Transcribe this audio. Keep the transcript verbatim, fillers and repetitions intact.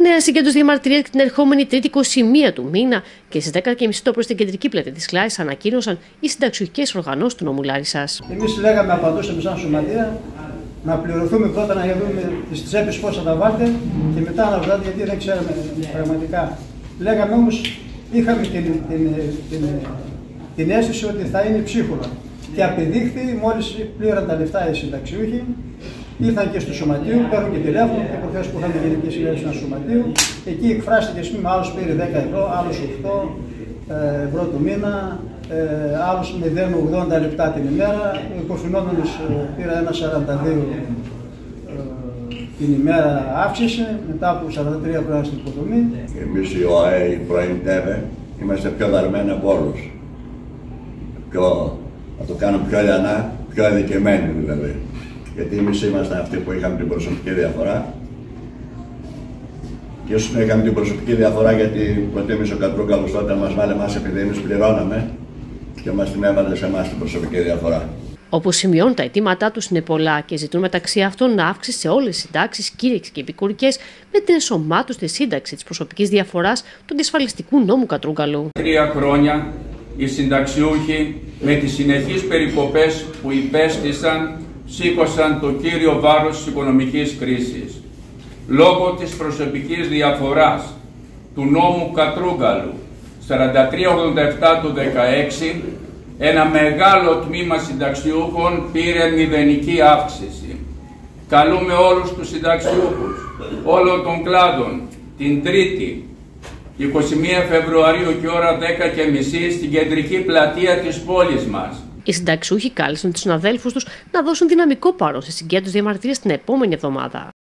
νέα συγκέντρωση διαμαρτυρίας και την ερχόμενη Τρίτη είκοσι μία του μήνα και στις δέκα και μισή το πρωί στην κεντρική πλατεία της Κλάης ανακοίνωσαν οι συνταξιούχες οργανώσεις του νόμου Λάρισσας. Εμείς λέγαμε, απαντούσαμε σαν σωματεία, να πληρωθούμε πρώτα να δούμε τις τσέπες πώς θα τα βάλετε και μετά να βγάλετε, γιατί δεν ξέρουμε πραγματικά. Λέγαμε όμως, είχαμε την, την, την, την αίσθηση ότι θα είναι ψίχουλα. Και απεδείχθη, μόλις πλήραν τα λεφτά οι συνταξιούχοι, ήρθαν και στο σωματείο, παίρνουν και τηλέφωνο και προχθές που είχαμε γενική συνέλευση στο σωματείο. Εκεί εκφράστηκε, ας πούμε, άλλος πήρε δέκα ευρώ, άλλος οκτώ ευρώ το μήνα, ε, άλλος μηδέν κόμμα ογδόντα λεπτά την ημέρα. Ο υποφαινόμενος πήρε ένα σαράντα δύο ε, την ημέρα αύξηση, μετά από σαράντα τρία χρόνια στην υποδομή. Εμείς οι ΟΑΕ, οι πρώην ΤΕΒΕ, είμαστε πιο δαρμένοι από όλους. Πιο, να το κάνουμε πιο λιανά, πιο αδικαιμένοι δηλαδή. Γιατί εμείς ήμασταν αυτοί που είχαμε την προσωπική διαφορά. Και ίσως είχαμε την προσωπική διαφορά γιατί προτίμησε ο Κατρούγκαλος τότε να μας βάλει εμάς επειδή εμείς πληρώναμε και μας την έβαλε σε εμάς την προσωπική διαφορά. Όπως σημειώνουν, τα αιτήματά τους είναι πολλά και ζητούν μεταξύ αυτών αύξηση σε όλες τις συντάξεις, κήρυξες και επικουρικές, με την ενσωμάτωση στη σύνταξη της προσωπικής διαφοράς του αντισφαλιστικού νόμου Κατρούγκαλου. Τρία χρόνια οι συνταξιούχοι με τις συνεχείς περικοπές που υπέστησαν σήκωσαν το κύριο βάρος της οικονομικής κρίσης. Λόγω της προσωπικής διαφοράς του νόμου Κατρούγκαλου σαράντα τρία ογδόντα επτά του δεκαέξι, ένα μεγάλο τμήμα συνταξιούχων πήρε μηδενική αύξηση. Καλούμε όλους τους συνταξιούχους όλων των κλάδων την Τρίτη, είκοσι μία Φεβρουαρίου και ώρα δέκα και μισή στην κεντρική πλατεία της πόλης μας. Οι συνταξιούχοι κάλεσαν τους συναδέλφους τους να δώσουν δυναμικό παρόν στη συγκέντρωση διαμαρτυρίας την επόμενη εβδομάδα.